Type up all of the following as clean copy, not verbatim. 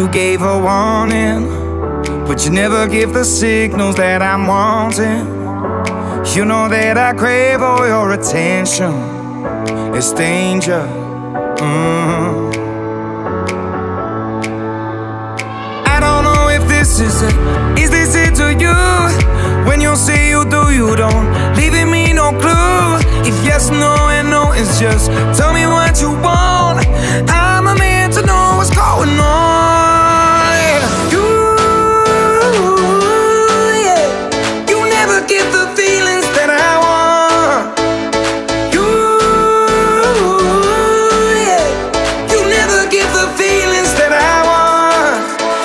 gave a warning, but you never give the signals that I'm wanting. You know that I crave all your attention. It's danger. I don't know if this is it. Is this it to you? When you say you do, you don't, leaving me no clue. If yes, no, and no, it's just tell me what you want. I'm a man to know what's going on. You, yeah, you never give the feelings that I want. You, yeah, you never give the feelings that I want.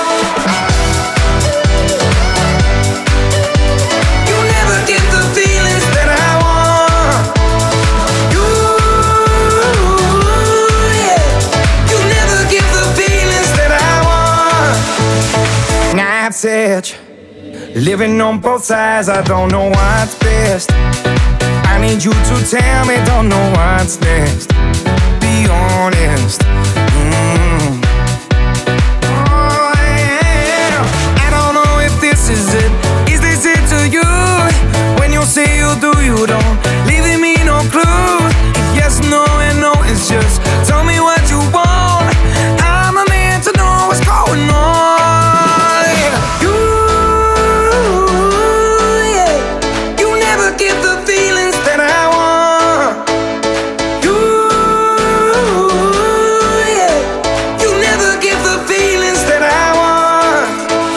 You never give the feelings that I want. You, yeah, you never give the feelings that I want. Night's edge, living on both sides, I don't know what's best. I need you to tell me, don't know what's next. Be honest. Oh, yeah. I don't know if this is it. Is this it to you? When you say you do, you don't, leaving me no clue. If yes, no, and no, it's just tell me what you want. I'm a man to know what's going on. You, yeah, you never give the feelings that I want. You, yeah, you never give the feelings that I want.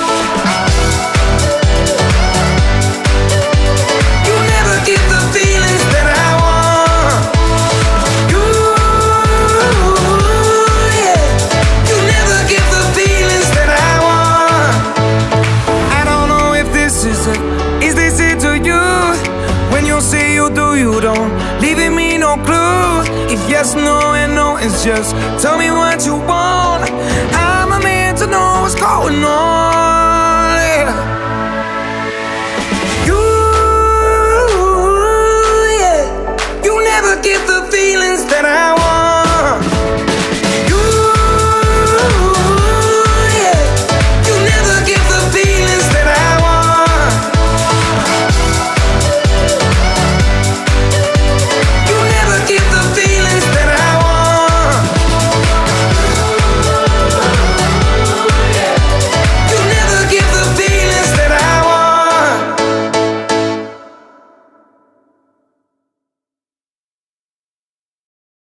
You never give the feelings that I want. You, yeah, you never give the feelings that I want. I don't know if this is it. Is this it to you? When you say you do, you don't, leaving me no clue. If yes, no, and no, it's just tell me what you want. I'm a man to know what's going on.